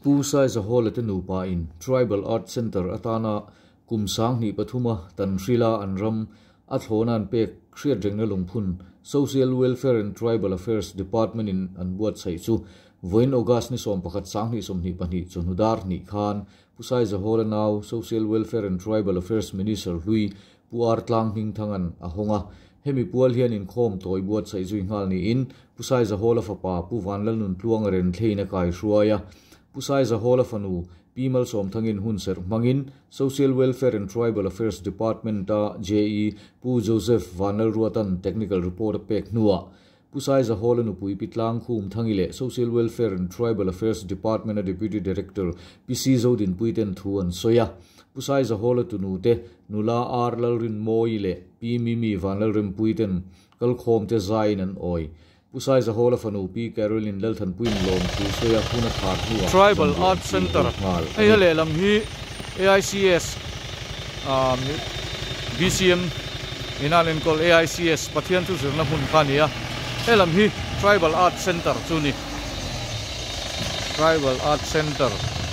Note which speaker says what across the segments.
Speaker 1: Pu Saizahawla te nupa-in Tribal Art Center atana kumsang ni pathuma tan srila anram athlonan pek hriatrengna lungphun Social Welfare and Tribal Affairs Department in anbuat sai chu voin August ni som pakhat sang ni som ni pani chunudar ni khan Pu Saizahawla now Social Welfare and Tribal Affairs Minister Hlui puar tlang ning thangan ahonga hemi pual hian in khom toy buat sai zui ngal ni in Pu Saizahawla fa pa pu vanlal nun tluang ren thleina kai hruaya Pu Saizahawla fanu Pimal som thangin hunser mangin Social Welfare and Tribal Affairs Department ta JE Pu Joseph Vanal Ruatan Technical Report pek nuwa Pu Saizahawla nu pui pitlang khum thangile Social Welfare and Tribal Affairs Department Deputy Director PC Zodin puiten thuan soya Pu Saizahawla tunu te nula arlal rin moile pi mimi vanal rim puiten kal khom te zain an oi Pu Saizahawla fanu pi Caroline lalthan puin lom tu soya kuna khat nuwa
Speaker 2: Tribal Art Center ai le lam hi AICS BCM inalen kol AICS pathian tu zirna hun khania elam hi Tribal Art Center chuni Tribal Art Center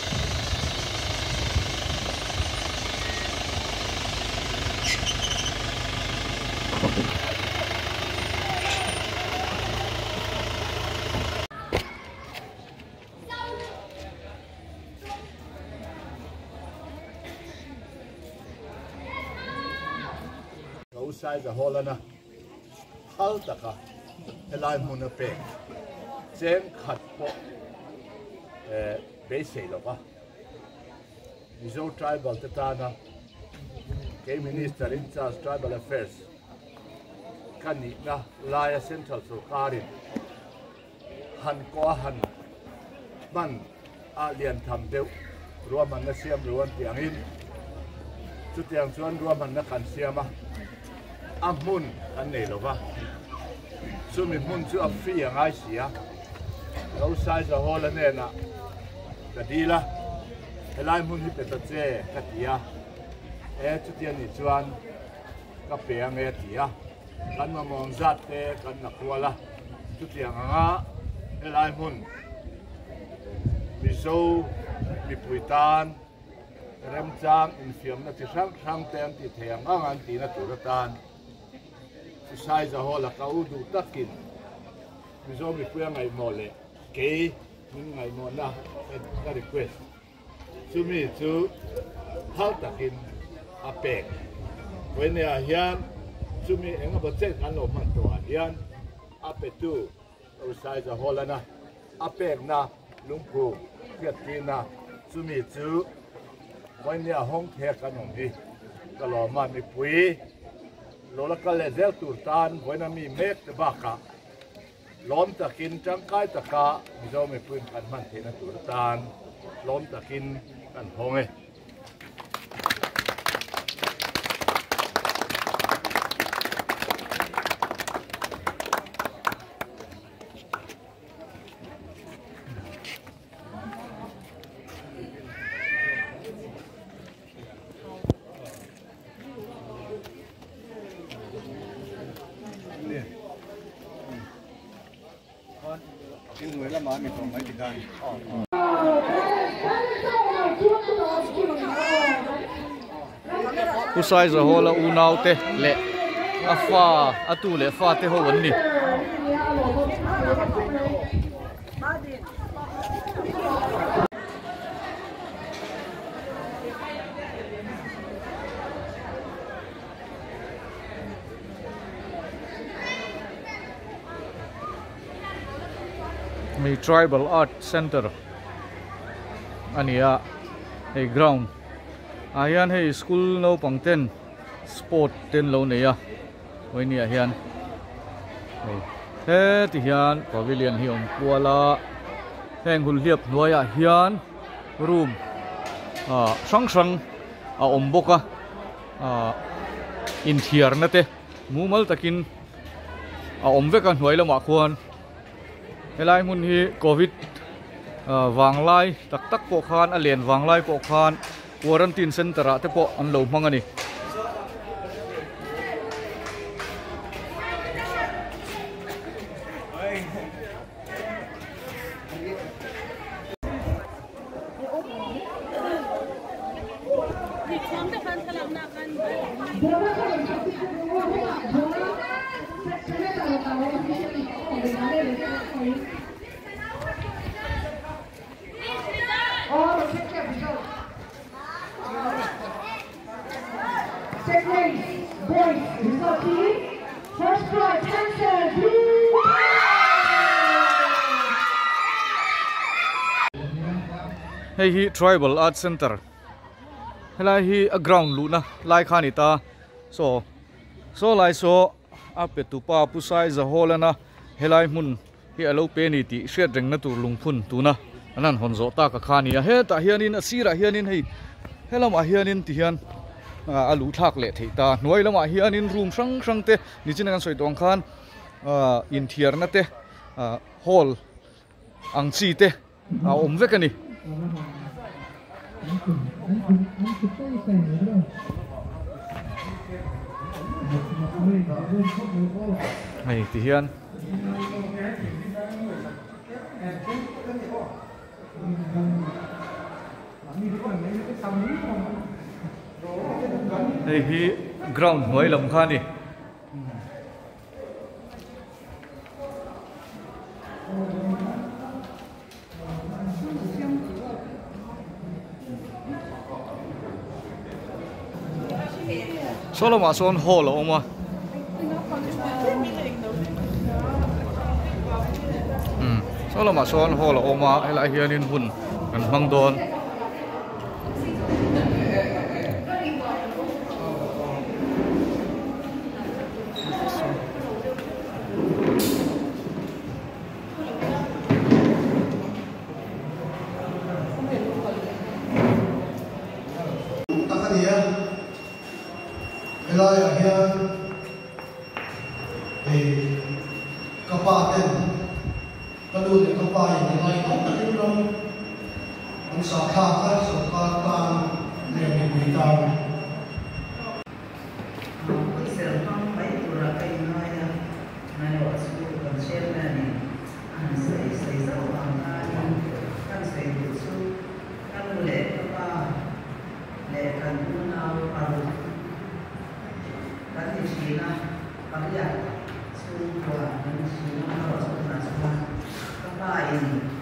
Speaker 3: Saizahawla na hal taka elai muna pe chen khat po be sei lo ka Mizo tribal tatana ke minister in charge tribal affairs kani na laya central sarkarin han ko han man alian tham deu ruaman na siam ruan tiangin chu tiang chuan ruaman na kan siama amun an nei lo va sumi mun chu a fi angai sia lo Saizahawla ne na kadila helai mun hi pe ta che katia chu tian ni chuan ka pe ange tia kan ma mong zat te kan na kwala chu tiang anga helai mun mizo mi puitan rem chang in fiam na ti sang tem ti theng angan ti na turatan Saizahawla ka udu takin mizo mi puya ngai mole ke min ngai mo na ka request sumi chu hal takin apek when ya hian sumi enga budget kan lo man to hian apetu Saizahawla na apek na lungphun hriatrengna sumi chu when ya hong the kanom hi ka lo man mi pui lola kale zel turtan voina mi mek te baka lom takin changkai taka mizo me puin kan man thena turtan lom takin kan honge
Speaker 2: Pu Saizahawla unau te le afa atu le fa te ho wan ni mi Tribal Art Center ania hey ground ayan hey school no pangten sport ten lo ne ya oi ni hian he ti hian pavilion hi om puala heng hul hiap noya hian room sang sang om boka in thiar na te mumal takin om veka hnuai lama khuan helai mun hi covid wanglai tak tak po khan alien wanglai po khan quarantine center te po an lo mangani
Speaker 4: First prize, answer,
Speaker 2: Hey, hi Tribal Art Center. Helai hi a ground lu na lai khanita. So lai so apetupa pu Saizahawla na helai mun hi alo pe ni ti hriatrengna tur lungphun tuna anan honzo ta ka khania he ta hianin asira hianin hei helam a hianin ti hian alu thak le theita noi lama hianin room sang te ni chin kan soi tong khan in thiar na te hall ang chi te om vekani hay thì hiền đây cái ground mới làm khan đi solo mà son hall ở mà solo mà son hall ở mà hay là hiền in hun gần mang đòn
Speaker 5: Helai hian kapa ten kalu de kapa in lai không takin long ang sa kha kha so ka ta ne mi ta
Speaker 6: sel phong mấy tura cây nói này ở school còn xem này anh xây dấu bằng anh xây được su anh lệ kapa lệ cần tu nào vào kan di China pagya suwa ng China o sa suwa kapain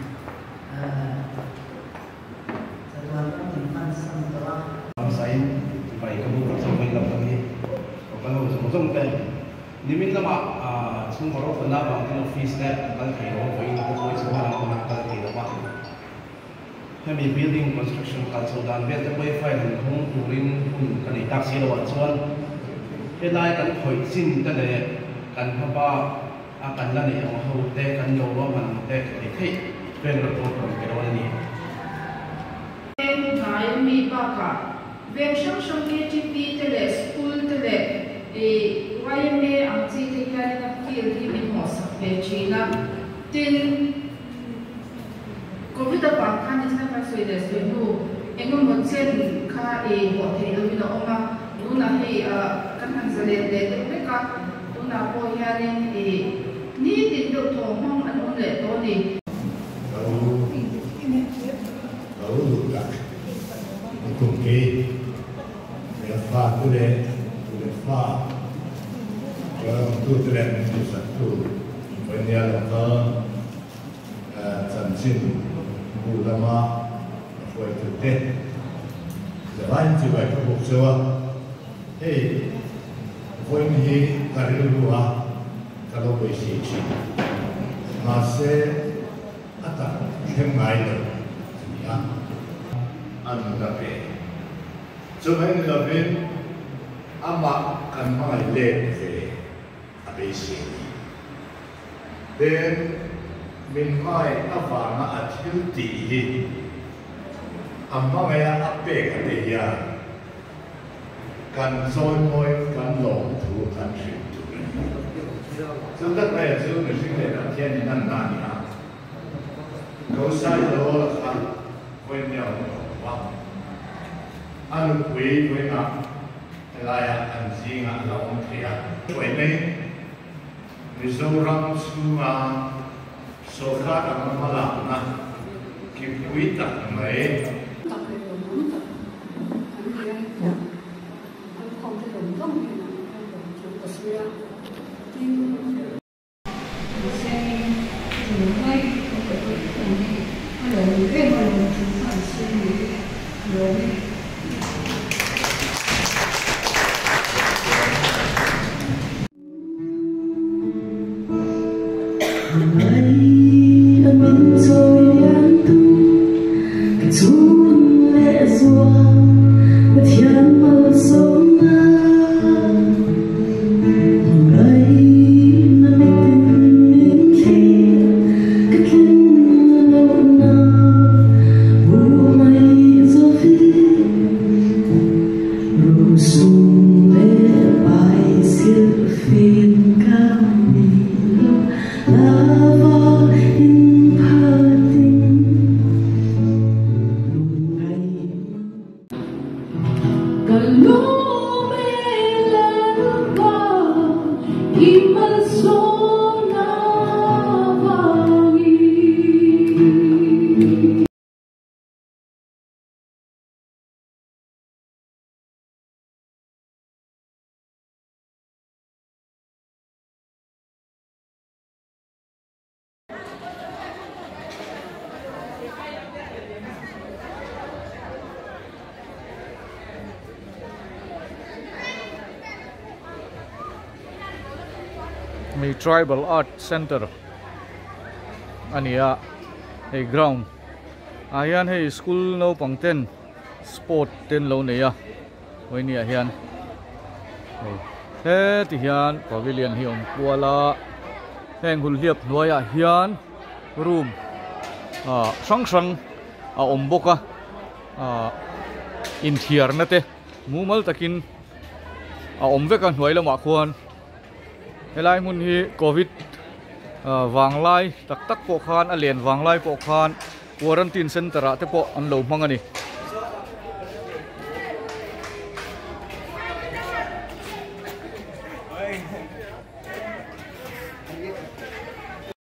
Speaker 6: sa tuwan ng pansang tawa
Speaker 7: sai pai kamu ka sampai lam kami kalau song te limit lama chung horo kana ba tin office net kan kai ro pai ko ko so ha ko na ka kai ro ba hemi building construction council dan vet te pai file hong turin hun kan i tak si lo chuan helai kan khoi sin ta le kan haba kan la ni ang ho te kan yo wa man te ke thei pen ro to ke ro ni
Speaker 4: Ngai mi pa ka veng shang ke TP tele school tele YMA ang chi te ka na feel hi mi mo sa pe china tin covid pa khan ni na pa soi de soi nu engom mo chen kha ho the lo mi no ma nu na hi kan han zale de te ka tu na po ya ni tin do thong mong an on le to ni
Speaker 3: cùng kỳ để pha tu để pha tu để tu sản tu bên nhà là có sản sinh mù lama phơi thực tế giờ anh chỉ vậy có một số hey phơi như cái lúa cái lúa besi mà sẽ atana thêm ngày được ya anh đã về cho nên là bên ama cần phải lên về abc then mình mai avana atil ti amma maya ape cái gì ya cần soi môi cần lồng thu cần chuyển cho tất cả những người sinh ra thiên nhiên năng nàn ya câu sai đó là sao quên nhau quá anh quý với nó là anh gì ngã lòng kia vậy nên mình số rong su mà số khác là mà làm na kịp quý tặng mấy
Speaker 2: mi tribal art center ania hey ground ayan hey school no pangten sport ten lo neya oi nia hian he ti hian pavilion hi kuala heng hul hiap hnuaya hian room sang sang omboka in thiar na te mumal takin omveka hnuai lama khuan helai mun hi covid wanglai tak tak po khan alien wanglai po khan quarantine center te po an lo hmang ani